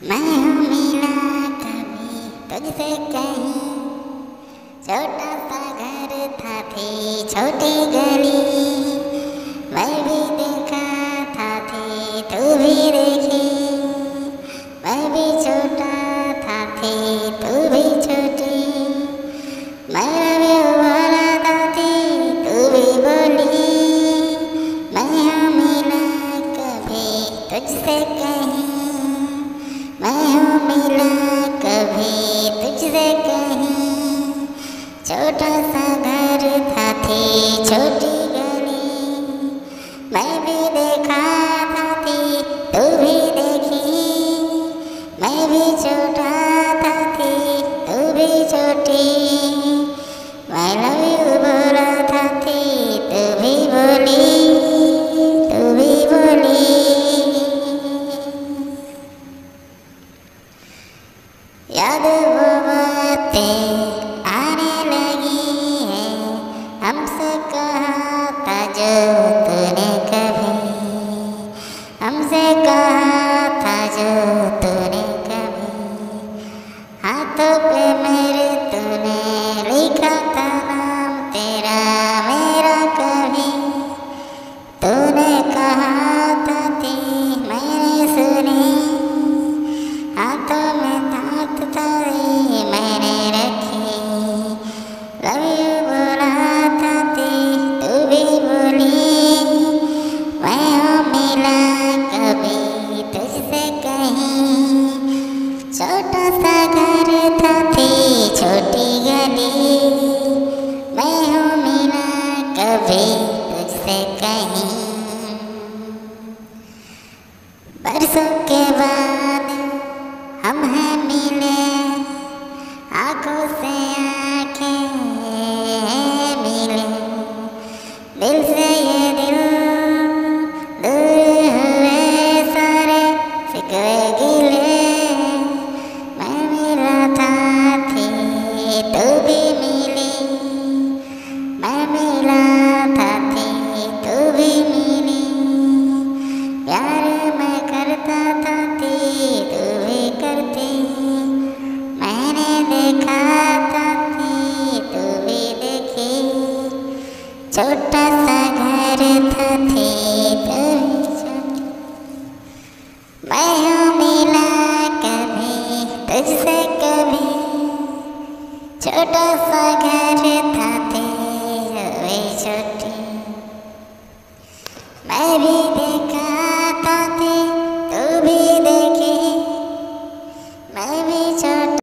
मैं हूँ मिला कभी तुझसे कहीं, छोटा सा घर था थी छोटी गली, मैं भी देखा था थी तू भी देखी, मैं भी छोटा था थी तू भी छोटी, मैं लव यू बोला था थी तू भी बोली, मैं हूँ मिला कभी तुझसे कहीं, मैं हूँ मिला कभी तुझसे कहीं, छोटा सा घर था थी छोटी गली, मैं भी देखा था थी तू भी देखी, मैं भी छोटा था थी तू भी छोटी, मैं लव यू बोला था थी तू भी बोली, तू भी बोली। याद वो बातें आने लगी हैं, हमसे कहा था जो तूने कभी, हमसे कहा था जो तूने कभी, हाथों पे मेरे तूने लिखा था नाम तेरा मेरा कभी, तूने कहा था थी मैंने सुनी, हाथों में हाथ थारी मैंने रखी, लव यू बोला था थी तू भी बोली, मैं हूँ मिला कभी तुझसे कहीं, छोटा सा घर था थी छोटी गली, मैं हूँ मिला कभी तुझसे कहीं, बरसों